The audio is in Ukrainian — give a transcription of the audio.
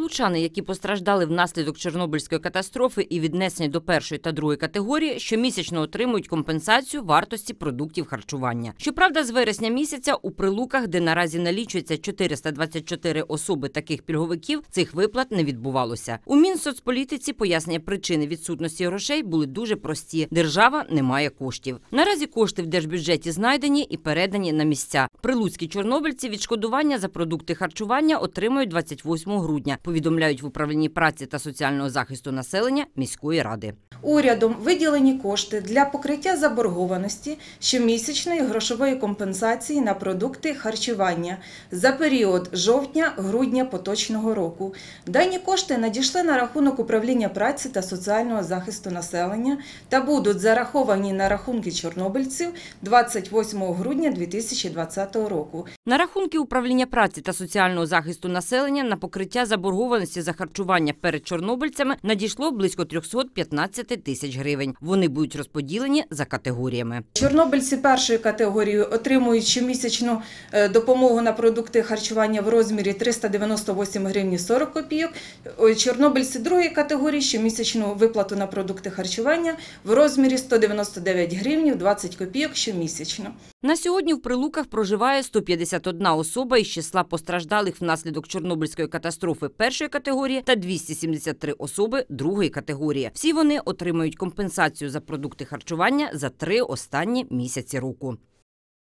Прилучани, які постраждали внаслідок Чорнобильської катастрофи і віднесені до першої та другої категорії, щомісячно отримують компенсацію вартості продуктів харчування. Щоправда, з вересня місяця у Прилуках, де наразі налічується 424 особи таких пільговиків, цих виплат не відбувалося. У Мінсоцполітиці пояснення причини відсутності грошей були дуже прості. Держава не має коштів. Наразі кошти в держбюджеті знайдені і передані на місця. Прилуцькі чорнобильці відшкодування за продукти харчування отримають 28 грудня, повідомляють в управлінні праці та соціального захисту населення міської ради. Урядом виділені кошти для покриття заборгованості щомісячної грошової компенсації на продукти харчування за період жовтня-грудня поточного року. Дані кошти надійшли на рахунок управління праці та соціального захисту населення та будуть зараховані на рахунки чорнобильців 28 грудня 2020 року. На рахунки управління праці та соціального захисту населення на покриття заборгованості за харчування перед чорнобильцями надійшло близько 315 тисяч гривень. Вони будуть розподілені за категоріями. Чорнобильці першої категорії отримують щомісячну допомогу на продукти харчування в розмірі 398 гривень 40 копійок. Чорнобильці другої категорії щомісячну виплату на продукти харчування в розмірі 199 гривень 20 копійок щомісячно. На сьогодні в Прилуках проживає 151 особа із числа постраждалих внаслідок Чорнобильської катастрофи першої категорії та 273 особи другої категорії. Всі вони отримають компенсацію за продукти харчування за 3 останні місяці року.